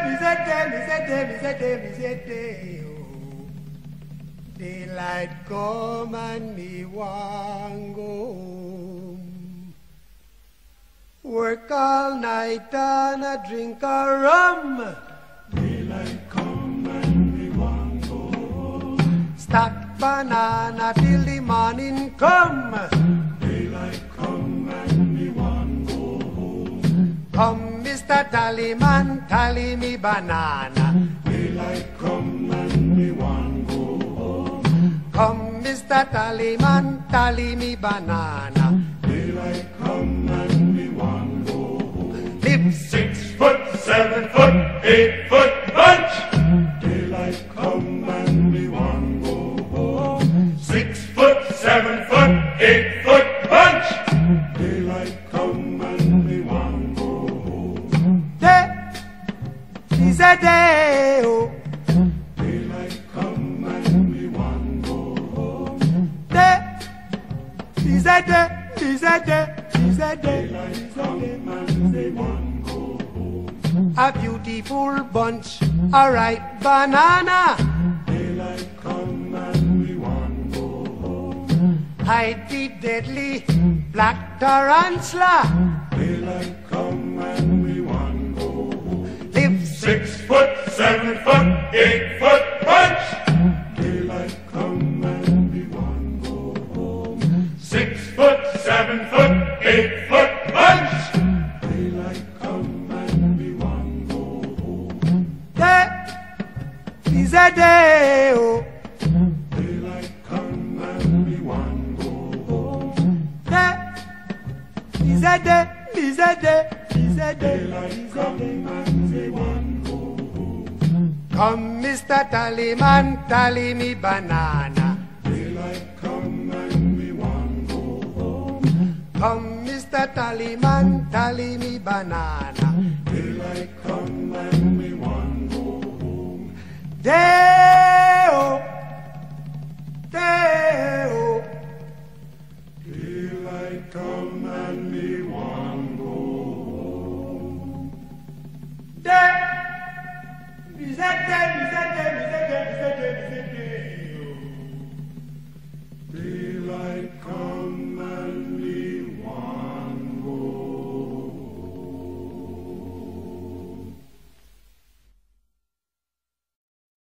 oh. Daylight come and me want go home. Work all night and a drink a rum. Daylight come and me want go home. Stack banana till the morning come. Daylight come and me want go home. Come, Mr. Tallyman, tally me banana. Daylight come and me want go home. Come, Mr. Tallyman, tally me banana. Daylight come and me want go home. Live 6 foot, 7 foot, 8 foot bunch. Daylight come and me want go home. 6 foot, 7 foot, 8 foot bunch. Daylight come and me want go home. day is a day, oh. Daylight come and me want go home. Day is a day, is a day, is a day. Daylight come and me want go home. A beautiful bunch, a ripe banana. Daylight come and me want go home. Hide the deadly black tarantula. Daylight come and me want go home. Live 6 foot, 7 foot, 8 foot bunch. Daylight come and me want go home. 6 foot, 7 foot, 8 foot bunch. Daylight come and me want go home. day is a day, oh. Daylight come and me want go home. Day is a day, is a day, is a day, Daylight is a come day. and me want go home. Come, Mr. Tallyman, tally me banana. Daylight come and me want go home. Come, Mr. Tallyman, tally me banana. Daylight come and me want go home. Day